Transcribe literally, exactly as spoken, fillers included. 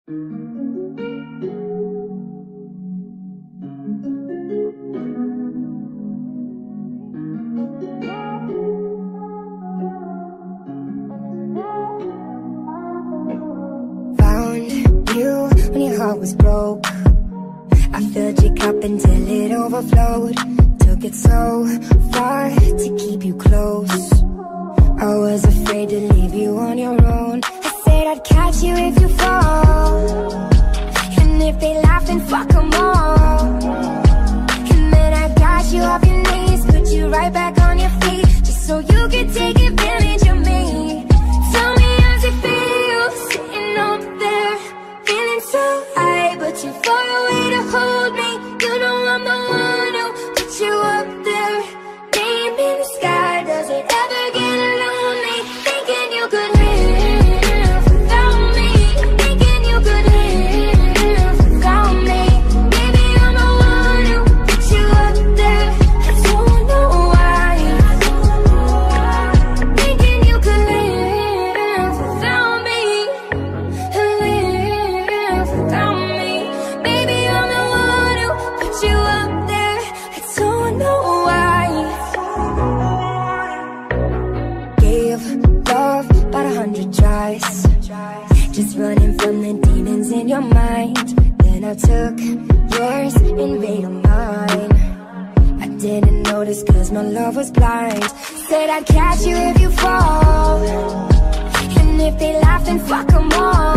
When your heart was broke, I filled your cup until it overflowed. Took it so far to keep you close. I was afraid to leave you on your own. I said I'd catch you if you fall, and if they laugh then fuck them all. And then I got you off your knees, put you right back on your feet, just so you could take advantage of me. Tell me how's it feel, sitting up there, feeling so high, but too far away to hold me. You know I'm the one who put you up there, name in the sky. Does it ever get lonely, thinking you could live without me, thinking you could live without me? Maybe I'm the one who put you up there, I don't know why, thinking you could live without me, live without me. Baby, I'm the one who put you up there, I don't know why. Gave love about a hundred tries, just running from the demons in your mind. Then I took yours and made them mine. I didn't notice cause my love was blind. Said I'd catch you if you fall, and if they laugh then fuck them all.